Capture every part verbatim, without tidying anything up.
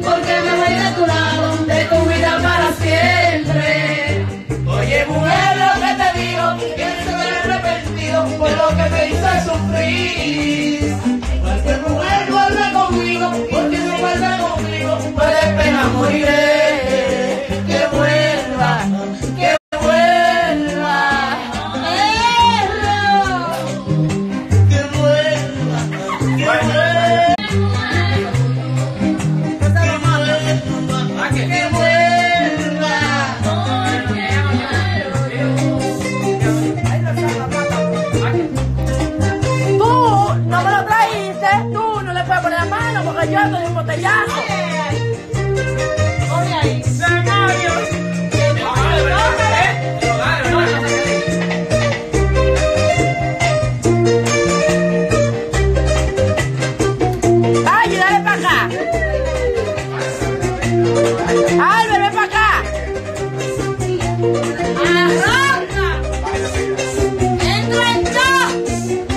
porque me voy de tu lado, de tu vida para siempre. Oye, mujer, lo que te digo, que no me he arrepentido por lo que me hizo sufrir. Porque mujer, vuelve conmigo, porque no vuelve conmigo, pues de pena moriré. Que vuelva, que vuelva. Que vuelva, que vuelva. Que vuelva. Tú no me lo trajiste, tú no le puedes poner la mano porque yo estoy un botellazo. Oye ahí. Ay, dale para acá. Albert, ven para acá. Arranca. Entra en todo.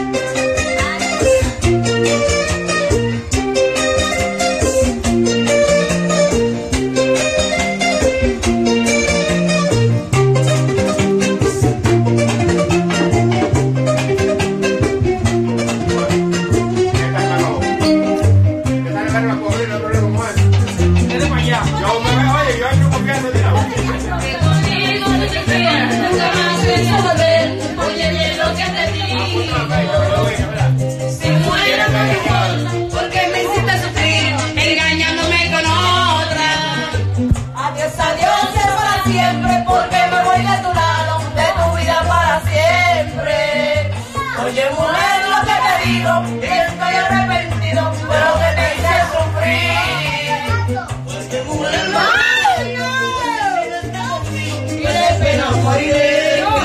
Oye bien lo que te digo. Si muero mejor, porque me hiciste sufrir, engañándome con otra. Adiós, adiós, será para siempre, porque me voy de tu lado, de tu vida para siempre. Oye mujer, lo que te digo, que estoy arrepentido, pero que te hice sufrir. Porque mujer, ay, no, que de pena moriré.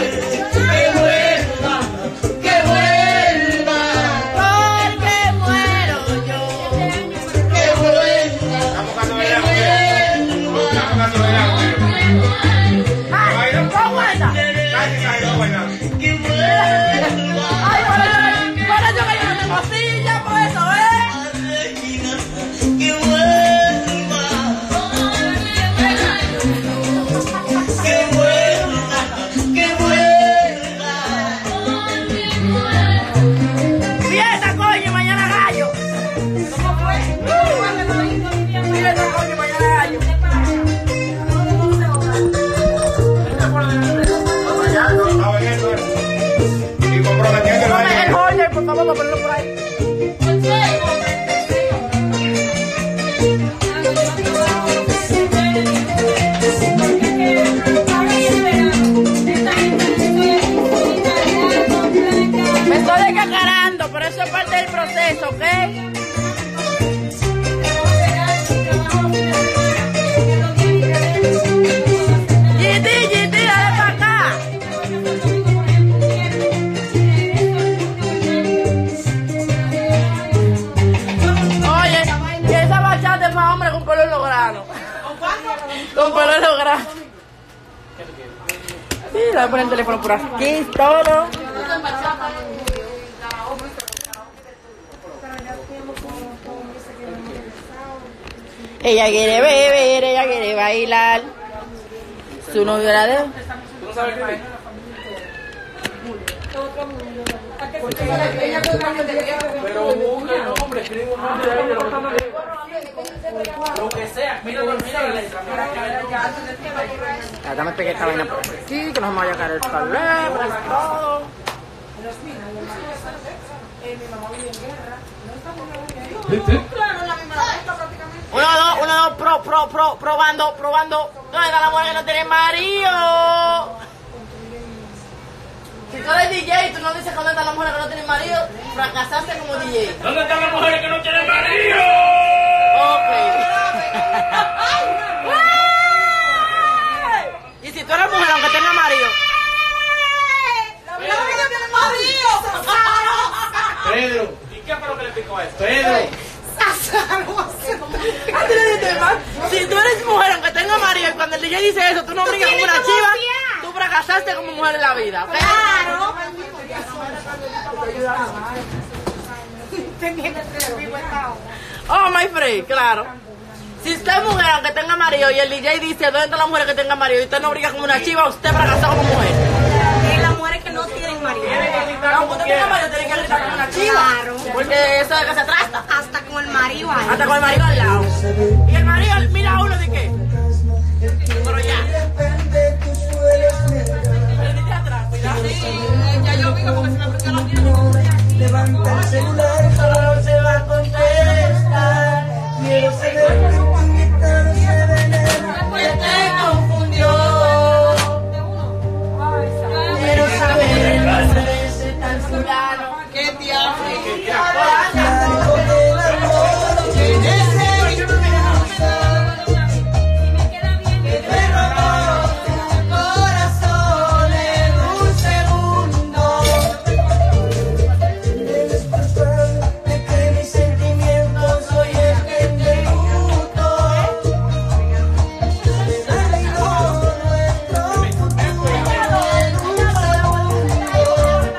Por favor, para ponerlo por ahí. Me estoy descacarando, pero eso es parte del proceso, ¿ok? Con pelo en los granos. Sí, le voy a poner el teléfono por aquí, todo. Ella quiere beber, ella quiere bailar. Su novio la de... ¿Tú no sabes qué? Pero busca el nombre, escribe un nombre. Lo que sea, mira, mira la letra. Ya, dame pegué esta vaina por aquí, que nos vamos a caer el palabra y todo. Uno, dos, uno, dos, pro, pro, pro, probando, probando. ¿Dónde está la mujer que no tiene marido? Si tú eres D J y tú no dices dónde está la mujer que no tiene marido, fracasaste como D J. ¿Dónde están las mujeres que no tienen marido? Ok. Y si tú eres mujer aunque tenga marido. La mujer que tiene marido. Pedro. ¿Y qué fue lo que le picó a esto? Pedro. Si tú eres mujer aunque tenga marido y cuando el D J dice eso, tú no brincas como una chiva, tú fracasaste como mujer en la vida, ¿ok? Claro. Oh, my friend, claro. Si usted es mujer, aunque tenga marido, y el D J dice, ¿dónde están las mujeres que tengan marido? Y usted no briga como una chiva, usted fracasó como mujer. Y las mujeres que no tienen marido. Aunque usted tenga marido, tiene que gritar como una chiva. Claro. Porque eso es de que se trata. Hasta con el marido ahí. Hasta con el marido al lado. Y el marido mira a uno de qué. Pero ya. El D J atrás, cuidado. Ya yo vi como que se me apreció la pierna. Levanta el celular, solo se va a contestar. Quiero saber por qué tan se venera. Que te confundió. Quiero saber cuál es ese tal fulano. ¿Qué diablo? Algo del amor que necesito. Que te robó tu corazón en un segundo. Eres culpable de que mis sentimientos hoy estén de luto. Se arruinó nuestro futuro en un segundo.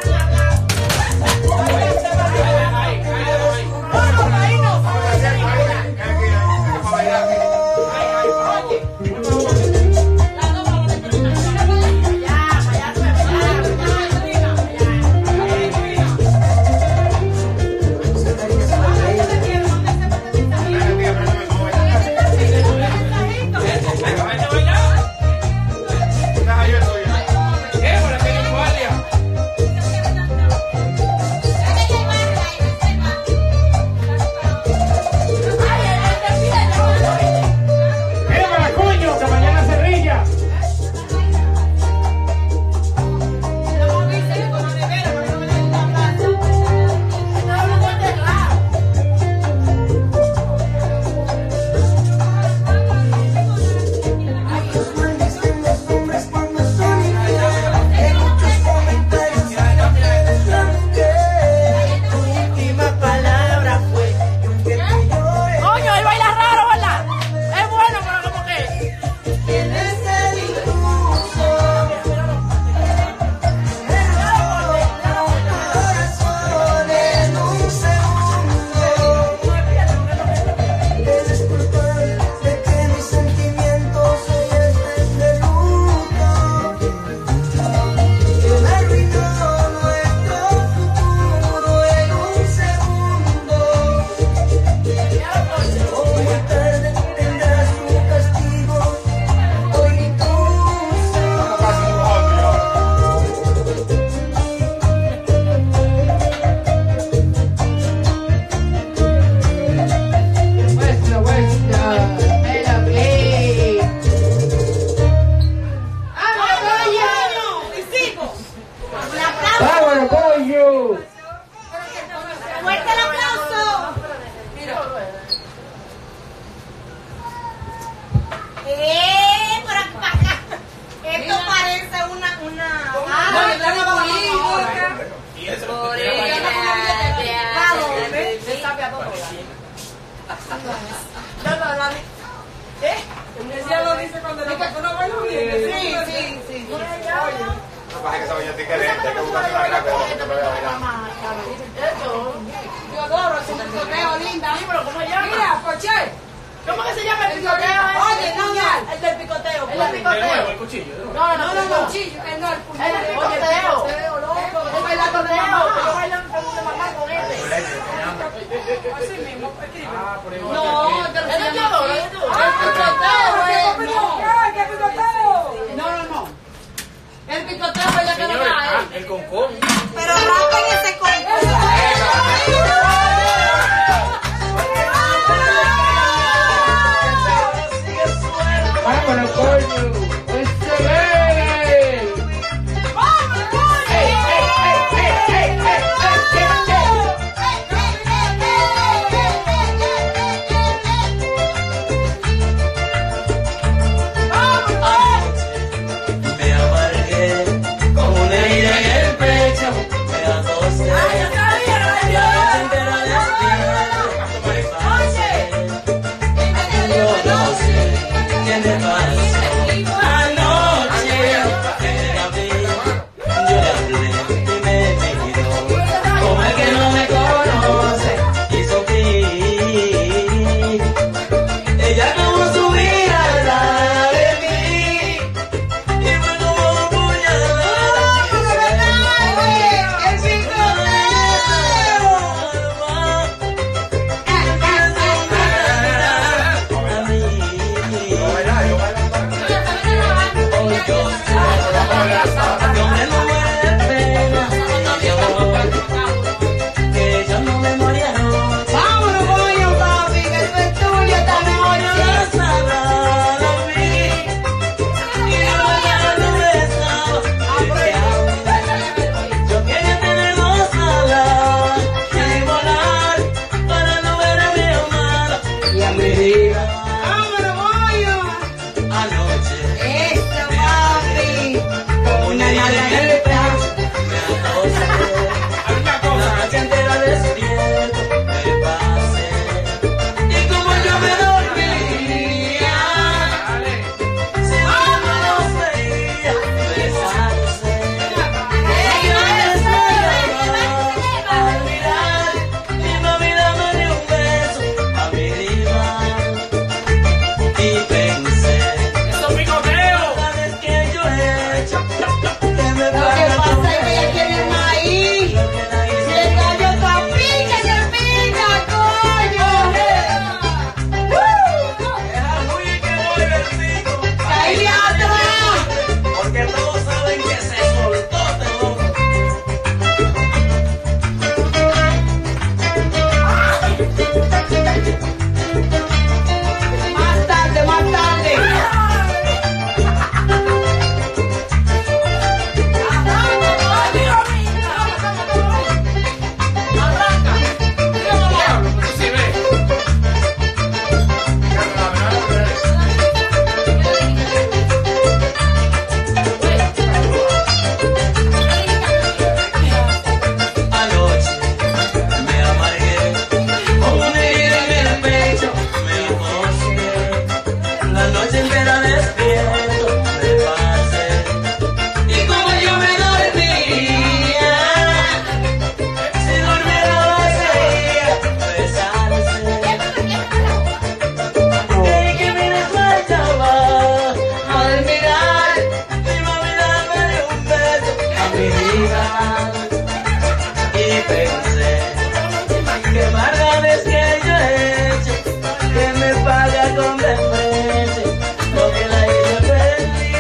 siempre merece lo que la hizo feliz.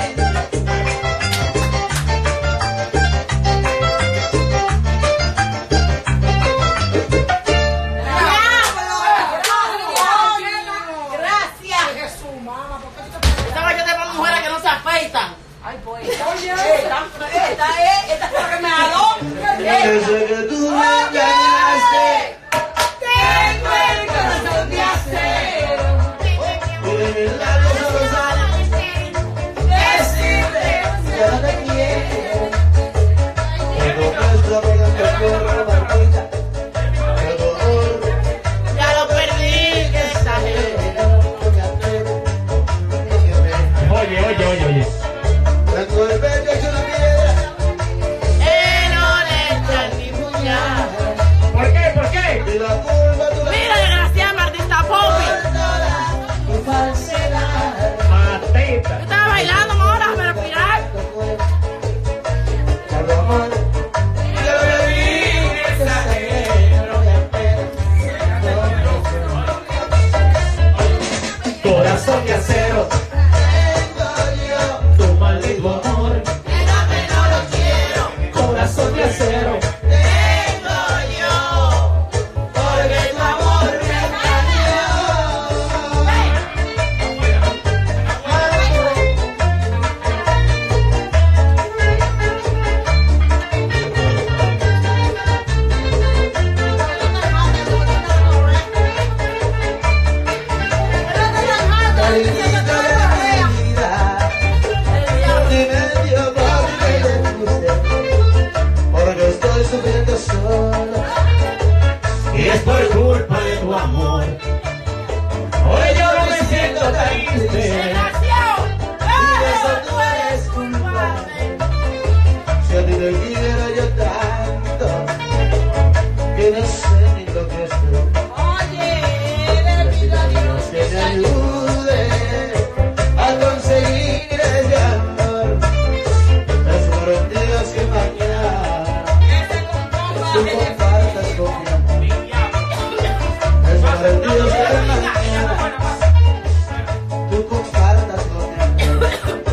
Esta vaya de más mujeres que no se afeitan. Ay, pues. Oye, esta, esta es, esta es la que me jaló. Desde que tú me engañaste, Tengo el corazón de acero. y de mis labios solo sale decirte que no te quiero. Cuando nuestro amigo me corre Martita, el dolor Ya lo perdí, que exagero. no me atrevo, ni que me Oye, oye, oye, oye. tengo el pecho hecho una piedra. Eh, no le echan ni puñal. ¿Por qué? ¿Por qué? Y la culpa tú la Mira, desgraciada Martita Popi. tu falsedad. Matita. Yo estaba bailando ahora, déjame respirar. Cada amor que le dije exagero de apenas. Corazón de acero. Tengo yo, Tu maldito amor. Corazón de acero. tengo yo, porque tu amor me engañó. Carinito de mi vida, dime Dios por qué te fuiste, porque estoy sufriendo solo. Y es por culpa de tu amor. Hoy yo no me siento triste. Desgraciado. Y de eso tú eres culpable. Si a ti te quiero yo tanto, que no sé ni lo que soy. Que me ayude a conseguir ese amor. Es por Dios que mañana tú compartas con mi amor. Es por Dios que mañana tú compartas con mi amor.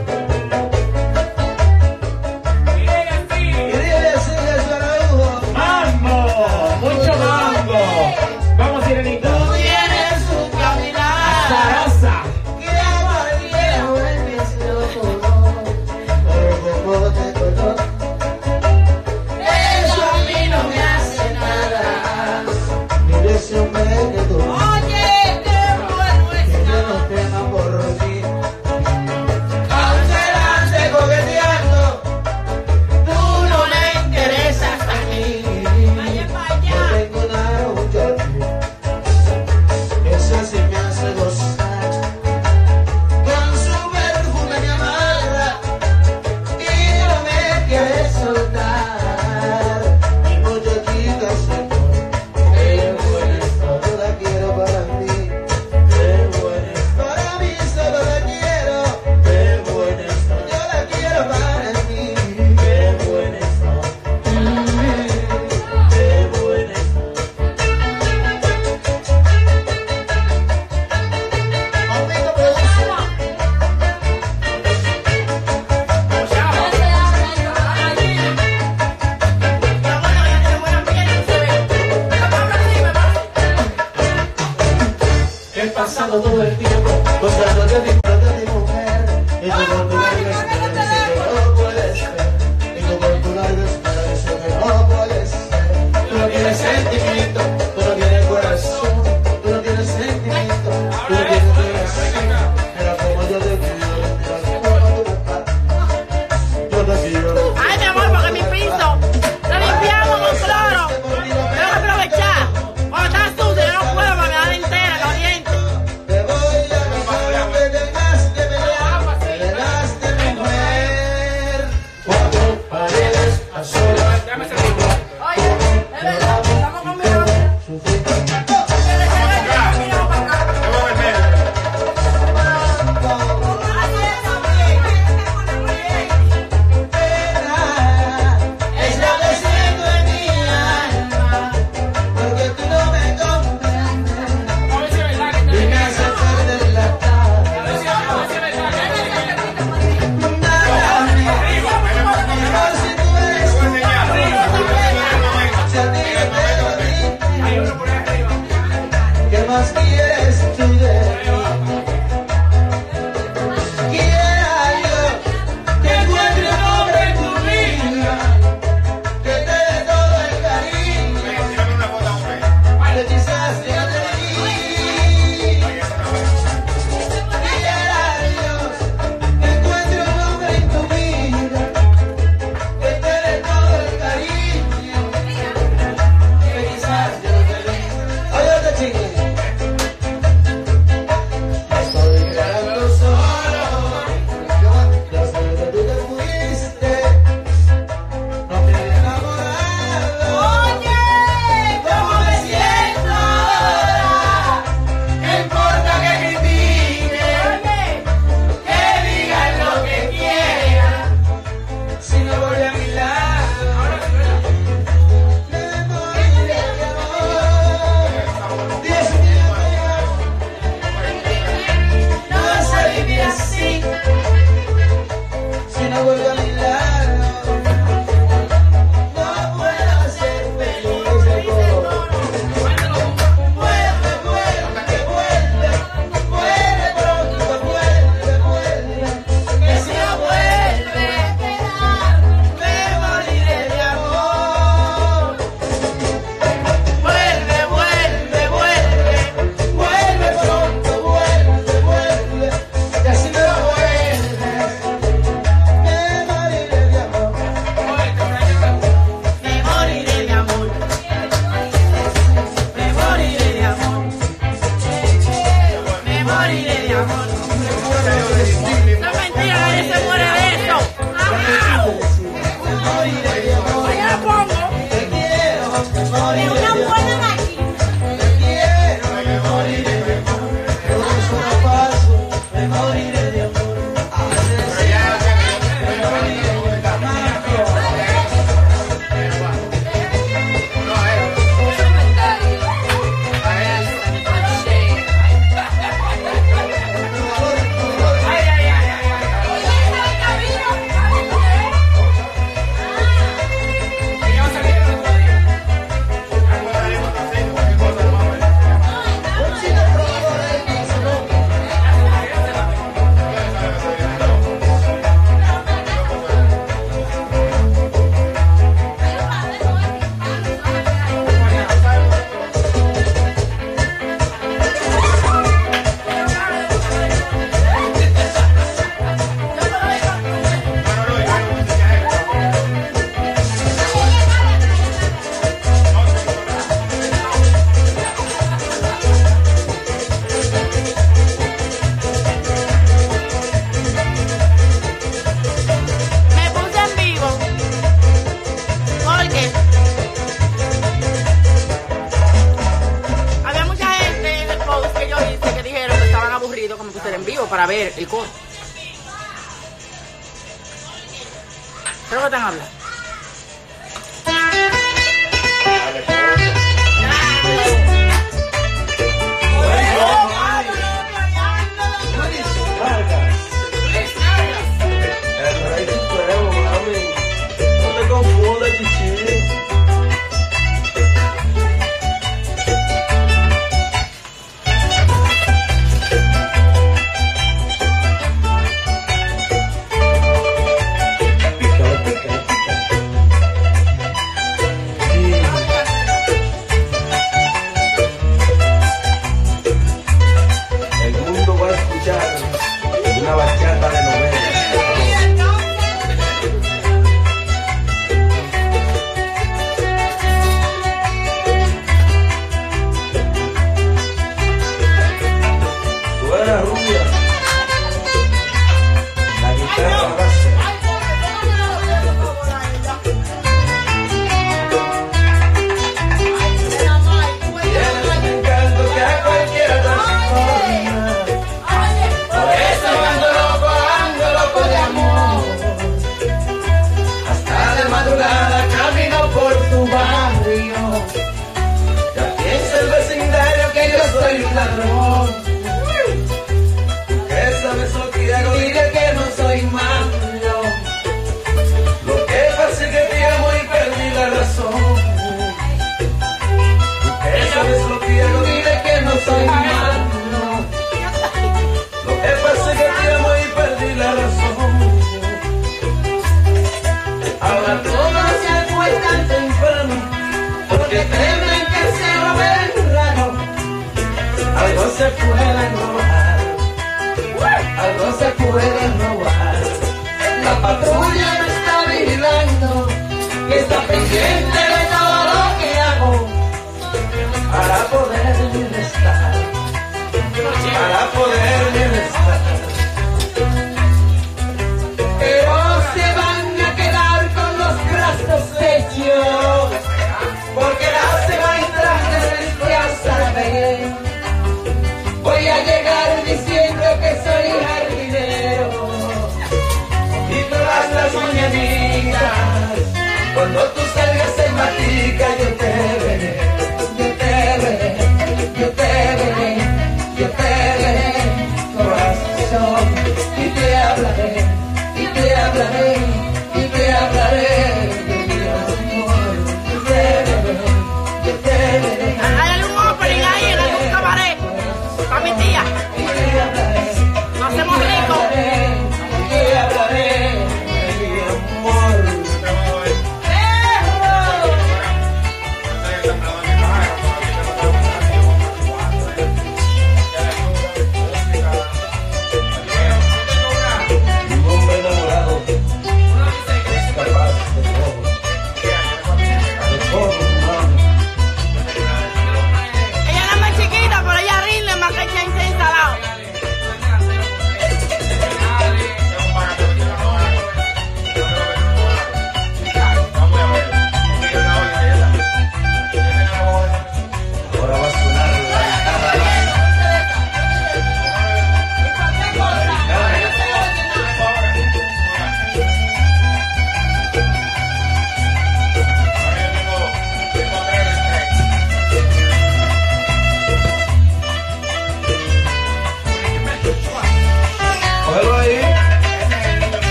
Y dile así que suena lujo. ¡Mambo! ¡Mucho mambo! Vamos, Sirenita. Tú tienes un caminar Zaraza. que amor viejo el que se ocurrió. Pero como te conozco, eso a mí no me hace nada. Ni ese hombre que tú Oye, qué bueno que yo está. no tema por ti. Aunque la ande coqueteando, tú no me interesas a mí. Vaya para Yo allá. tengo una mujer que esa sí me hace gozar. Con su perfume me amarra y no me quiere soltar. Mi muchachita señor, qué buena es, solo la quiero para mí. Qué buena es, para mí solo la quiero. Qué buena es, yo la quiero para mí. Qué buena es, qué buena es. Aumento producción. He pasado todo el tiempo. Gozando de mi plata de mujer. Y tú con tu larga espera dices que no puedes ser. Y tú con tu larga espera dices que no puedes ser. Tú no tienes sentimiento, tú no tienes corazón. Tú no tienes sentimiento, tú no tienes corazón. Mira como yo te quiero, mira como tú me pagas. Yo te quiero. Ay, mi amor, porque mi piso lo limpiamos con cloro. Tengo que aprovechar. Cuando está sucio, yo no puedo, me da entera, caliente. Te voy a besar aunque tengas que pelear. Te das de mi No es mentira, nadie se muere de eso. Ahí la pongo. Te quiero, me moriré Una de buena amor. máquina. Te quiero, me moriré de amor. Por un solo paso, me moriré de amor. Me puse en vivo porque había mucha gente en el post que yo hice que dijeron que estaban aburridos como que pusiera en vivo para ver el coro. Creo que están hablando. El rey supremo, mami. No te confundas, chichi. Pícale, pícale, pícale. El mundo va a escuchar una bachata de novela. Suena rubia, la guitarra base. Tiene un encanto que a cualquiera transforma. Por eso ando loco, ando loco de amor. Hasta de madrugada camino por tu barrio. Ya piensa el vecindario que yo soy un ladrón. ¿Qué sabes lo que hago? Dile que no soy malo. Lo que pasa es que te amo y perdí la razón. ¿Qué sabes lo que hago? Dile que no soy malo. Lo que pasa es que te amo y perdí la razón. Ahora todos se acuestan temprano porque temen que se lo ven raro. Algo se puede robar, algo se puede robar. La patrulla me está vigilando y está pendiente de todo lo que hago para poder bienestar, para poder bienestar. Pero se van a quedar con los brazos hechos, porque la se va a entrar desde ya saben. Voy a llegar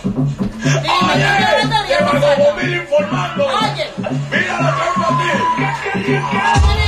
Oye, te mandó Bombil informando. Oye. Mira la trampa a ti.